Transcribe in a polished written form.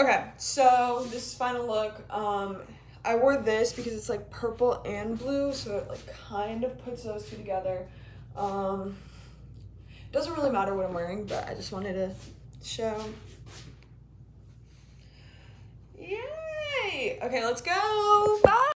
Okay, so this final look, I wore this because it's like purple and blue, so it like kind of puts those two together. Doesn't really matter what I'm wearing, but I just wanted to show. Yay! Okay, let's go. Bye.